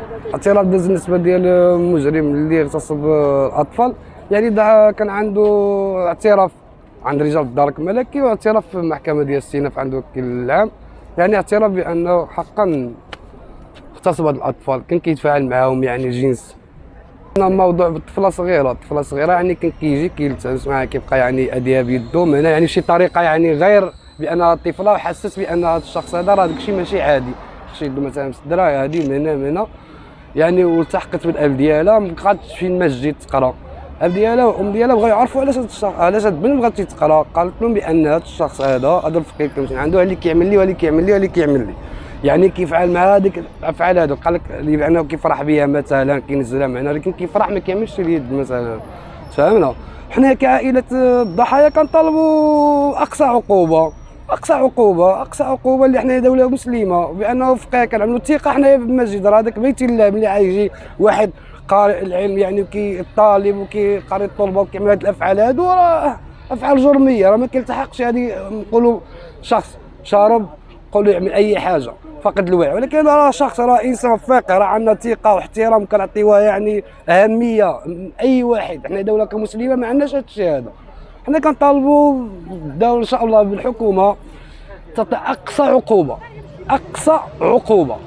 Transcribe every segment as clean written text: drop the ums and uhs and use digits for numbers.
الاعتراف بالنسبه ديال المجرم اللي اغتصب الاطفال، يعني كان عنده اعتراف عند رجال الدرك الملكي واعتراف في المحكمه ديال السيناء عند وكيل العام، يعني اعتراف بانه حقا اغتصب هاد الاطفال، كان كيتفاعل معاهم يعني جنس. الموضوع بالطفله صغيره، الطفله صغيره يعني كان كيجي كيلتمس معاها، كيبقى يعني اديها بيدو من هنا يعني بشي طريقه يعني غير بانها الطفله وحسس بان هذا الشخص هذا راه داكشي ماشي عادي، خصو يدو مثلا بالصدره هذه من هنا من هنا يعني. والتحقت بالاب ديالها، ما بقاتش فين ما جيت تقرا. الاب ديالها والام ديالها بغاو يعرفوا علاش هاد الشخص، علاش هاد البنت بغات تقرا، قالت لهم بان هاد الشخص هذا الفقير كيمشي عنده اللي كيعمل لي واللي كيعمل لي واللي كيعمل لي، يعني كيفعل مع هذيك الافعال هذوك. قال لك بانه كيفرح بها مثلا، كينزلها معنا، ولكن كيفرح ما كيعملش اليد مثلا. فهمنا؟ حنا كعائله الضحايا كنطالبوا اقصى عقوبه، اقصى عقوبه، اقصى عقوبه، اللي حنا دوله مسلمه بانه فقيه كنعملوا الثقه حنايا بالمسجد، راه هذاك بيت الله. ملي غيجي واحد قارئ العلم يعني الطالب وكيقري الطلبه وكيعمل هذه الافعال هادو، راه افعال جرميه، راه ما كيلتحقش. هذه نقولوا شخص شارب، نقولوا يعمل اي حاجه فقد الوعي، ولكن راه شخص، راه انسان فقيه، راه عندنا ثقه واحترام كنعطيوها يعني اهميه. اي واحد، حنا دوله كمسلمه ما عندناش هذا الشيء هذا. حنا كنطالبوا الدوله ان شاء الله بالحكومه تعطي اقصى عقوبه، اقصى عقوبه.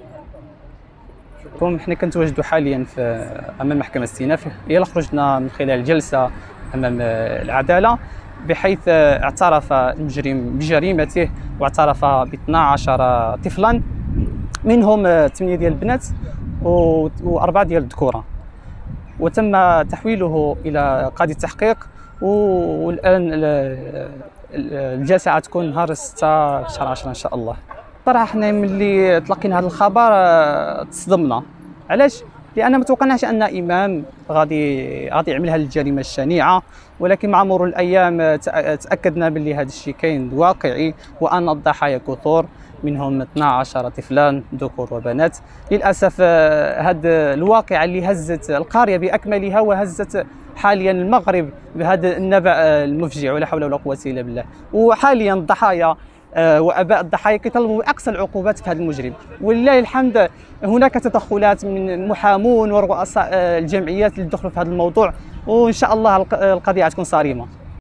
حنا كنتواجدوا حاليا امام محكمه السيناء، يلا خرجنا من خلال جلسه امام العداله، بحيث اعترف المجرم بجريمته واعترف ب 12 طفلا، منهم 8 ديال البنات و4 ديال الذكوره، وتم تحويله الى قاضي التحقيق. والان الجلسه غتكون نهار 6 في شهر 10 ان شاء الله. صراحه حنا ملي تلقينا هذا الخبر تصدمنا. علاش؟ لان ما توقعناش ان امام غادي يعمل هذه الجريمه الشنيعه، ولكن مع مرور الايام تاكدنا باللي هذا الشيء كاين واقعي، وان الضحايا كثر، منهم 12 طفلان ذكور وبنات. للاسف هذه الواقعه اللي هزت القريه باكملها وهزت حاليا المغرب بهذا النبأ المفجع، ولا حول ولا قوه الا بالله. وحاليا الضحايا واباء الضحايا كيطلبوا اقصى العقوبات في هذا المجرم، ولله الحمد هناك تدخلات من محامون ورؤساء الجمعيات اللي دخلوا في هذا الموضوع، وان شاء الله القضيه غتكون صارمه.